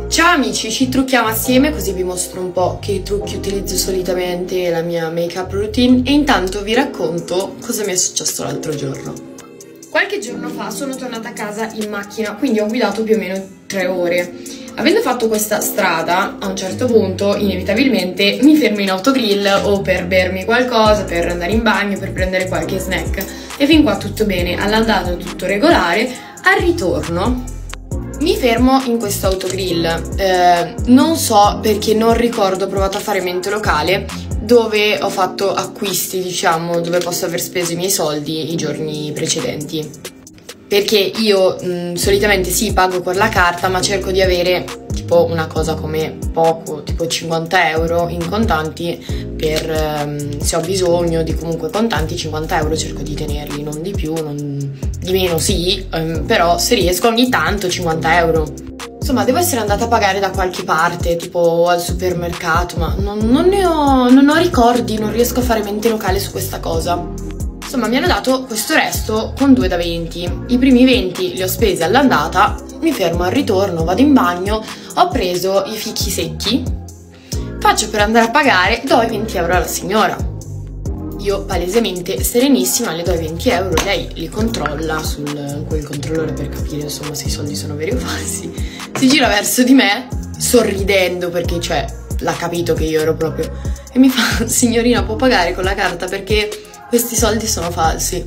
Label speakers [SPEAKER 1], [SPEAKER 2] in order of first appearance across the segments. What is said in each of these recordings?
[SPEAKER 1] Ciao amici, ci trucchiamo assieme così vi mostro un po' che trucchi utilizzo solitamente e la mia make-up routine e intanto vi racconto cosa mi è successo l'altro giorno. Qualche giorno fa sono tornata a casa in macchina, quindi ho guidato più o meno 3 ore. Avendo fatto questa strada, a un certo punto, inevitabilmente, mi fermo in autogrill o per bermi qualcosa, per andare in bagno, per prendere qualche snack. E fin qua tutto bene, all'andata tutto regolare, al ritorno mi fermo in questo autogrill, non so perché non ricordo, ho provato a fare mente locale, dove ho fatto acquisti, diciamo, dove posso aver speso i miei soldi i giorni precedenti. Perché io solitamente sì, pago con la carta, ma cerco di avere tipo una cosa come poco, tipo 50 euro in contanti per se ho bisogno di comunque contanti. 50 euro cerco di tenerli, non di più, di meno sì, però se riesco ogni tanto 50 euro. Insomma, devo essere andata a pagare da qualche parte, tipo al supermercato, ma non ho ricordi, non riesco a fare mente locale su questa cosa. Insomma, mi hanno dato questo resto con 2 da 20. I primi 20 li ho spesi all'andata, mi fermo al ritorno, vado in bagno, ho preso i fichi secchi, faccio per andare a pagare, do i 20 euro alla signora. Io palesemente serenissima le do i 20 euro, lei li controlla su quel controllore per capire insomma se i soldi sono veri o falsi. Si gira verso di me, sorridendo perché cioè l'ha capito che io ero proprio, e mi fa: signorina, può pagare con la carta perché questi soldi sono falsi.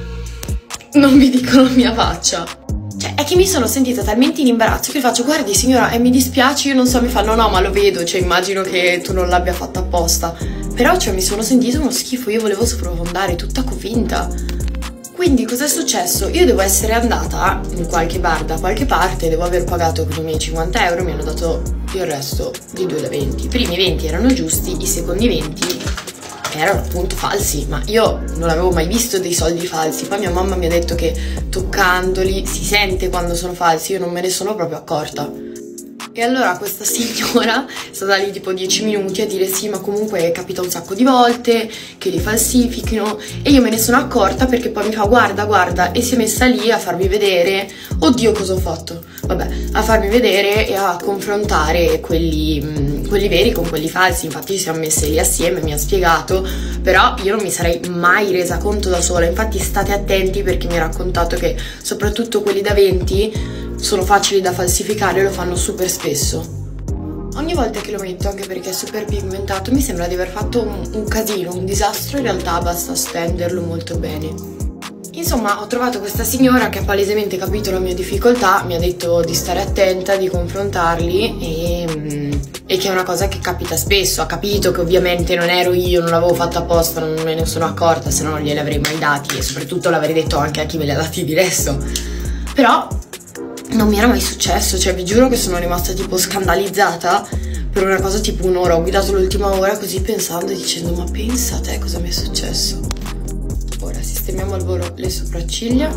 [SPEAKER 1] Non vi dico la mia faccia. Cioè, è che mi sono sentita talmente in imbarazzo che faccio: guardi signora, mi dispiace, io non so. Mi fa: no, ma lo vedo, cioè immagino che tu non l'abbia fatta apposta. Però, cioè, mi sono sentita uno schifo, io volevo sprofondare, tutta convinta. Quindi, cosa è successo? Io devo essere andata in qualche bar da qualche parte, devo aver pagato con i miei 50 euro, mi hanno dato il resto di 2 da 20. I primi 20 erano giusti, i secondi 20 erano appunto falsi, ma io non avevo mai visto dei soldi falsi. Poi mia mamma mi ha detto che toccandoli si sente quando sono falsi, io non me ne sono proprio accorta. E allora questa signora è stata lì tipo 10 minuti a dire: sì, ma comunque capita un sacco di volte che li falsifichino. E io me ne sono accorta perché poi mi fa: guarda, guarda, e si è messa lì a farmi vedere. Oddio, cosa ho fatto? Vabbè, a farmi vedere e a confrontare quelli veri con quelli falsi. Infatti ci siamo messe lì assieme, mi ha spiegato, però io non mi sarei mai resa conto da sola. Infatti state attenti, perché mi ha raccontato che soprattutto quelli da 20 sono facili da falsificare e lo fanno super spesso. Ogni volta che lo metto, anche perché è super pigmentato, mi sembra di aver fatto un casino, un disastro. In realtà basta stenderlo molto bene. Insomma, ho trovato questa signora che ha palesemente capito la mia difficoltà, mi ha detto di stare attenta, di confrontarli e che è una cosa che capita spesso. Ha capito che ovviamente non ero io, non l'avevo fatta apposta, non me ne sono accorta, se no non glieli avrei mai dati e soprattutto l'avrei detto anche a chi me li ha dati di resto. Però non mi era mai successo, cioè vi giuro che sono rimasta tipo scandalizzata per una cosa tipo un'ora. Ho guidato l'ultima ora così pensando e dicendo: ma pensa a te cosa mi è successo. Ora sistemiamo al volo le sopracciglia.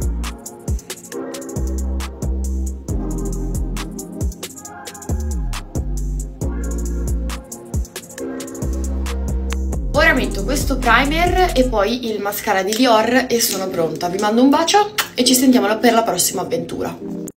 [SPEAKER 1] Ora metto questo primer e poi il mascara di Dior e sono pronta. Vi mando un bacio e ci sentiamo per la prossima avventura.